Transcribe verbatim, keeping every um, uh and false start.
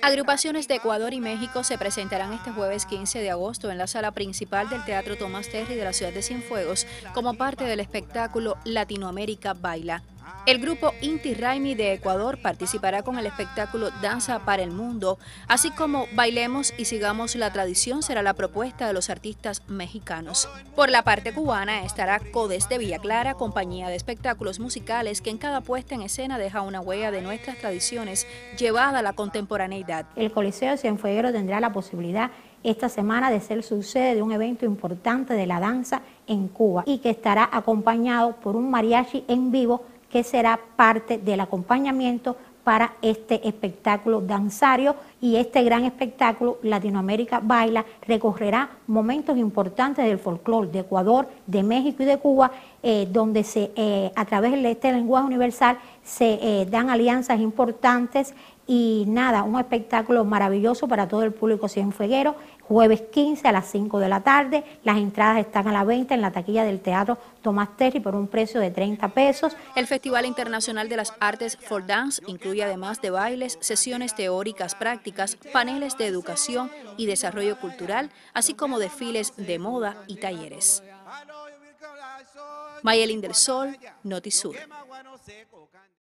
Agrupaciones de Ecuador y México se presentarán este jueves quince de agosto en la sala principal del Teatro Tomás Terry de la ciudad de Cienfuegos como parte del espectáculo Latinoamérica Baila. El grupo Inti Raymi de Ecuador participará con el espectáculo Danza para el Mundo, así como Bailemos y Sigamos la Tradición será la propuesta de los artistas mexicanos. Por la parte cubana estará Codes de Villa Clara, compañía de espectáculos musicales que en cada puesta en escena deja una huella de nuestras tradiciones llevada a la contemporaneidad. El Coliseo de Cienfuegueros tendrá la posibilidad esta semana de ser su sede de un evento importante de la danza en Cuba y que estará acompañado por un mariachi en vivo que será parte del acompañamiento para este espectáculo danzario, y este gran espectáculo Latinoamérica Baila recorrerá momentos importantes del folclore de Ecuador, de México y de Cuba, eh, donde se, eh, a través de este lenguaje universal se eh, dan alianzas importantes y nada, un espectáculo maravilloso para todo el público cienfueguero. Jueves quince a las cinco de la tarde, las entradas están a la venta en la taquilla del Teatro Tomás Terry por un precio de treinta pesos. El Festival Internacional de las Artes for Dance incluye además de bailes, sesiones teóricas prácticas, paneles de educación y desarrollo cultural, así como desfiles de moda y talleres. Mayelín del Sol, Notisur.